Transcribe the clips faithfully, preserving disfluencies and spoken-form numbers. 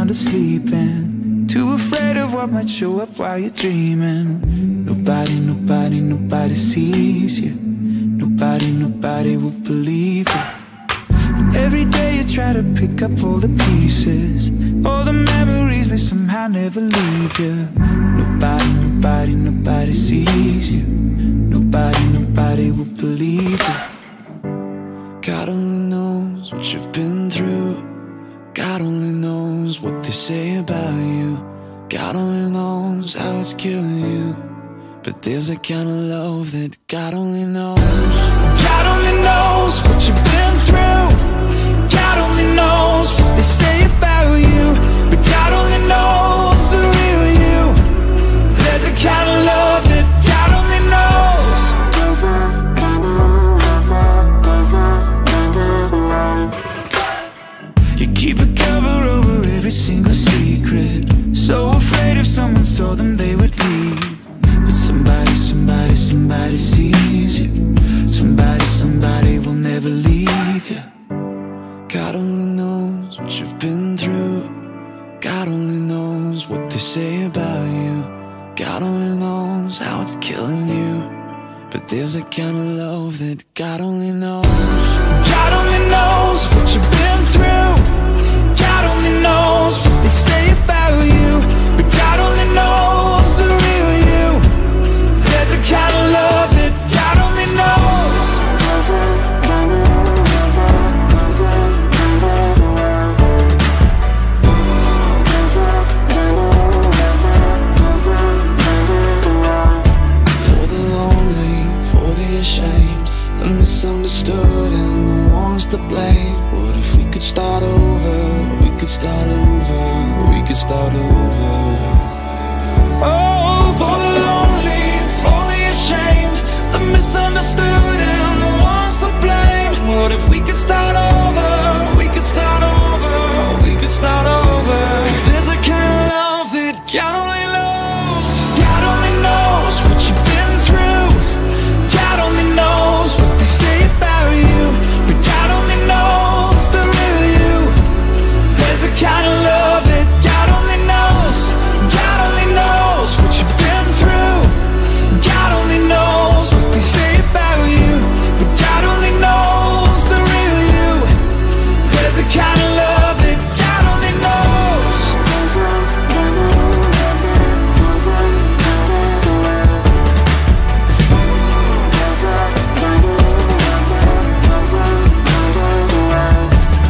sound asleep and too afraid of what might show up while you're dreaming. Nobody, nobody, nobody sees you. Nobody, nobody will believe you. And every day you try to pick up all the pieces, all the memories, they somehow never leave you. Nobody, nobody, nobody sees you. Nobody, nobody will believe you. God only knows what you've been through. God only knows what they say about you. God only knows how it's killing you. But there's a kind of love that God only knows. God only knows what you've been through. God only knows what they say about you. But God only knows the real you. There's a kind of love that God only knows. There's a kind of love, there's a kind of love. You keep a cover over every single secret, so afraid if someone saw them they would leave. But somebody, somebody, somebody sees you. Somebody, somebody will never leave you. God only knows what you've been through. God only knows what they say about you. God only knows how it's killing you. But there's a kind of love that God only knows. God only knows what you've been through. God only knows what they say about you. But God only knows the real you. There's a kind of love that God only knows. There's a kind of love, there's a kind of love. There's a kind of love, there's a kind of love. For the lonely, for the ashamed, the misunderstood and the ones to blame. What if we could start over? We could start over, we could start over. Oh, for the lonely, for the ashamed, the misunderstood and the ones to blame. What if we could start over? We could start over, we could start over. 'Cause there's a kind of love that God only knows. God only knows what you've been through. God only knows what they say about you. But God only knows the real you. There's a kind of love that God only knows. God only knows what you've been through. God only knows what they say about you. But God only knows the real you. There's a kind of love that God only knows. There's a kind of love, there's a kind of love. There's a kind of love, there's a kind of love.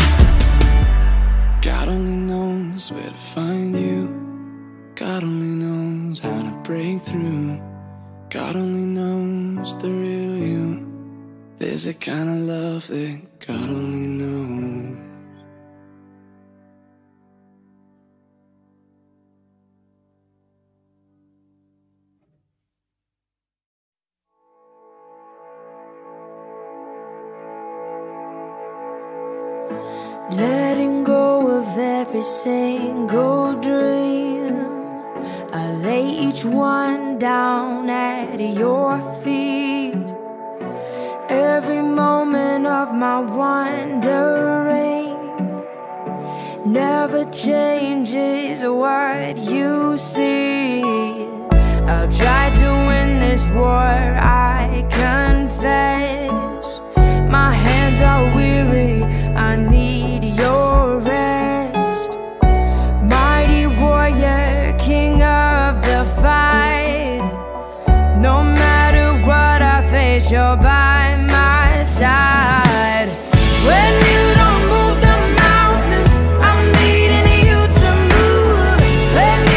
God only knows where to find you. God only knows how to break through. God only knows the real you. There's a kind of love that God only knows. Letting go of every single dream, I lay each one down at your feet. Every moment of my wandering never changes what you see. I've tried to win this war, I confess. My hands are weary, I need your rest. Mighty warrior, king of the fight. No matter what I face, you're by my side. When you don't move the mountains, I'm needing you to move. When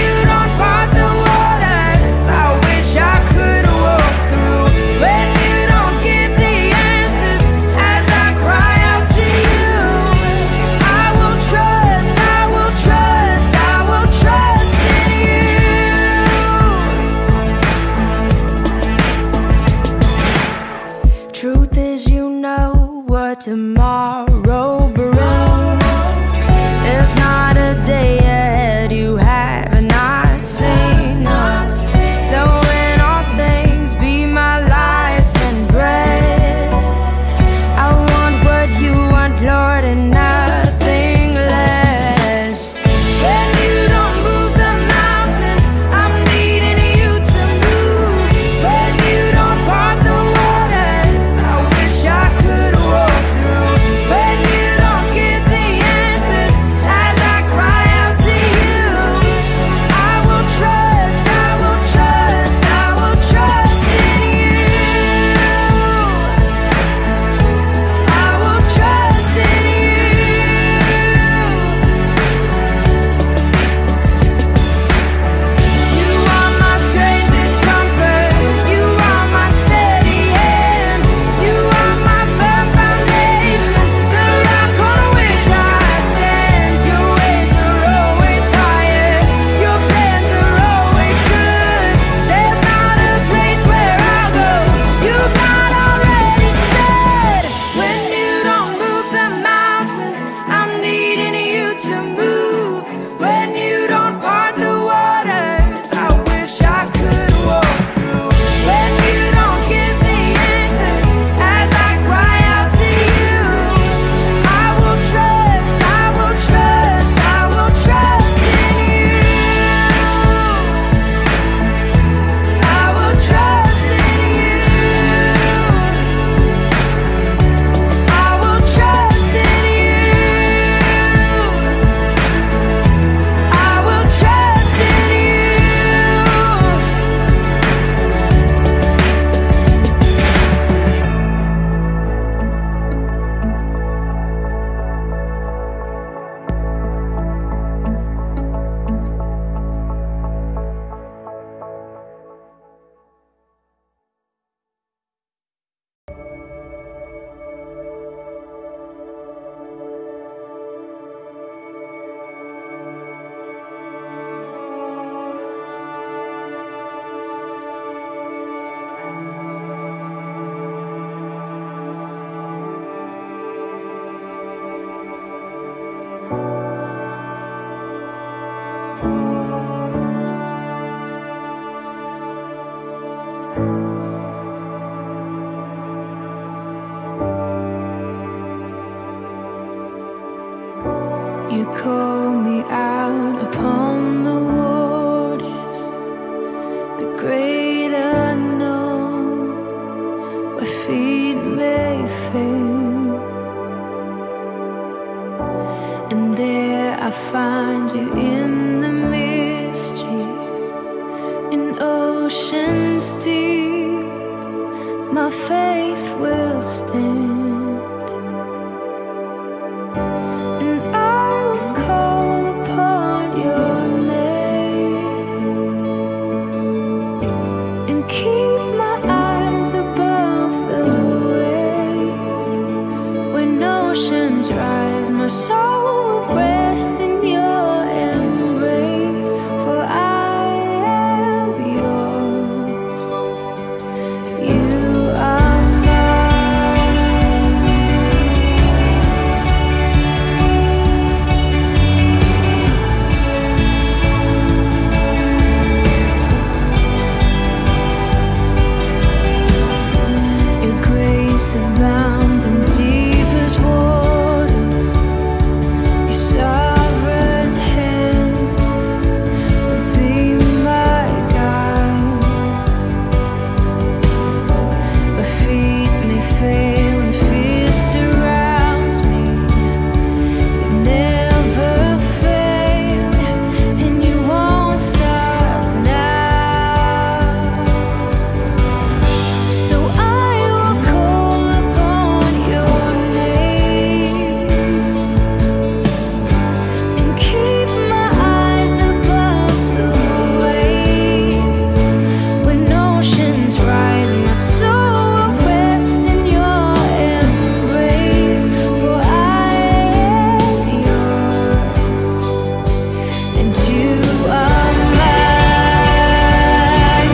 stand. And I will call upon your name and keep my eyes above the waves. When oceans rise, my soul will rest in your embrace, for I am yours. You are mine. Your grace abounds in deepest waters. Your sovereign hand will be my guide. My feet may fail and fear surrounds me. You never failed, and you won't stop now. So I will call upon your name and keep my eyes above the waves. When oceans rise, my soul will rest in your embrace, for I am yours, and you are mine.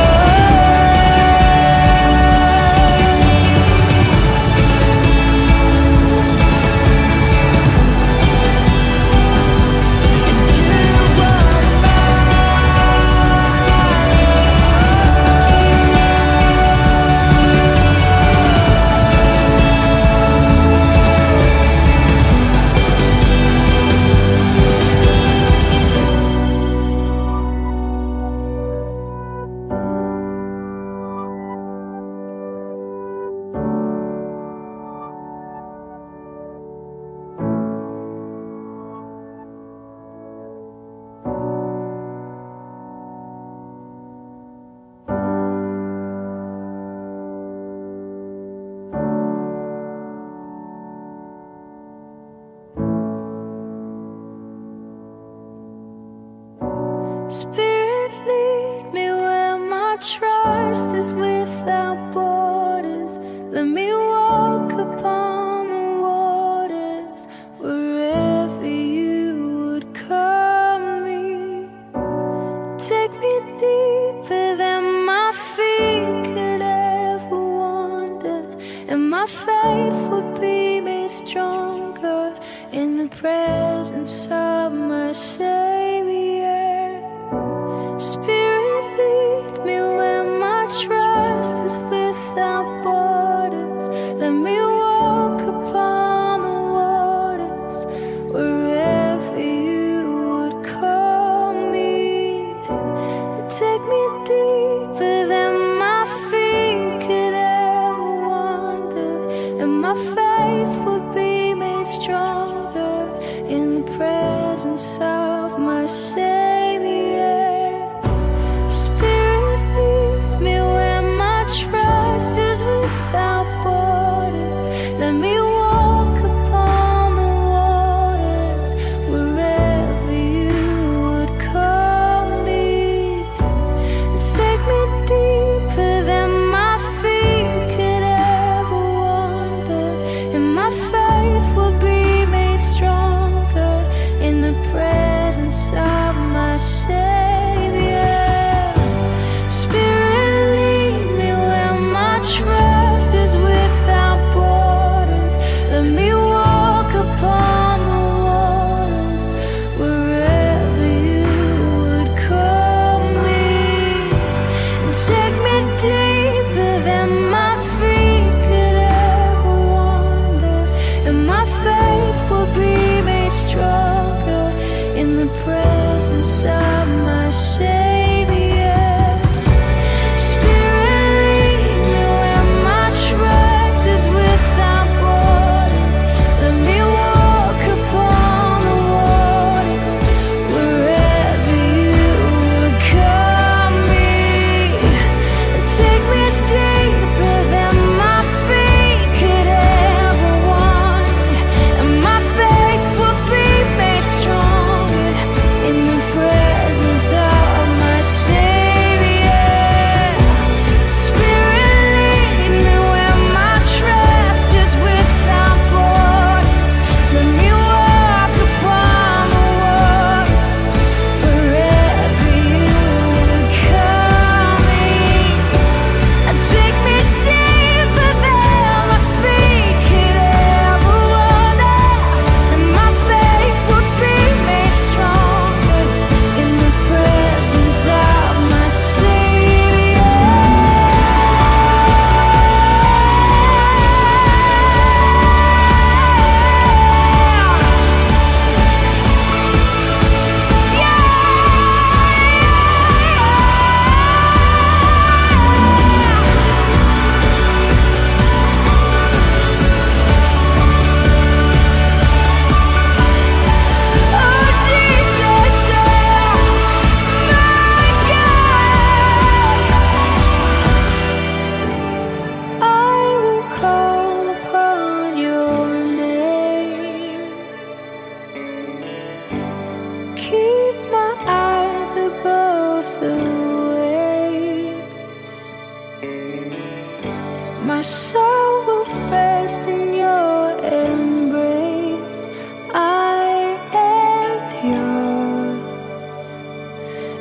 Spirit, lead me where my trust is without borders. Let me walk upon the waters wherever you would call me. Take me deeper than my feet could ever wander, and my faith will be made stronger in the presence of my Savior. Spirit, lead me where my trust is without borders. Let me walk upon the waters wherever you would call me. Take me deeper than my feet could ever wander, and my faith will be made stronger in the presence of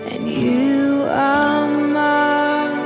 and you are mine.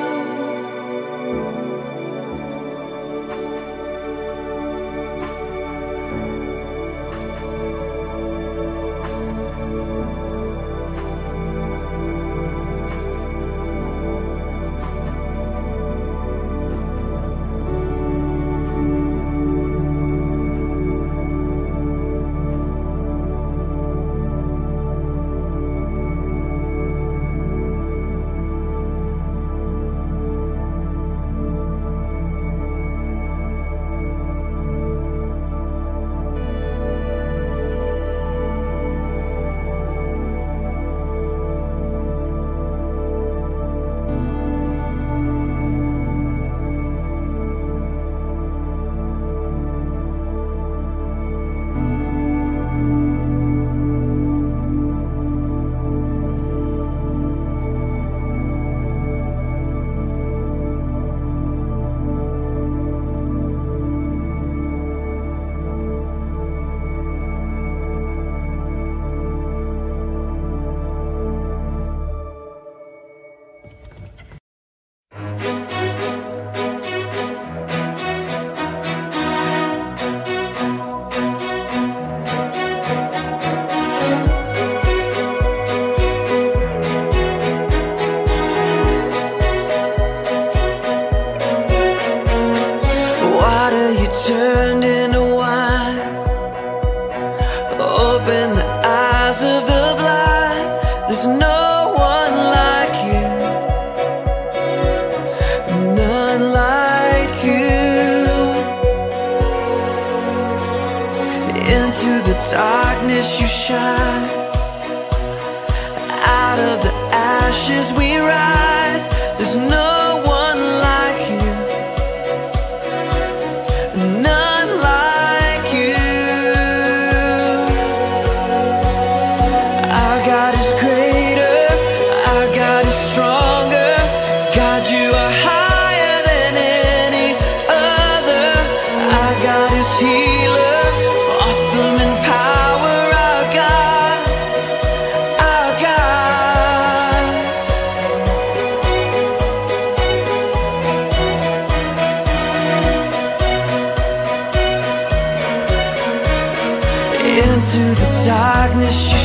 Turned into wine. Open the eyes of the blind. There's no one like you, none like you. Into the darkness you shine. Out of the ashes we rise. There's no one like you, none like you. Our God is greater, our God is stronger. God, you are higher than any other. Our God is healer, awesome in power. Our God, our God. Into the darkness you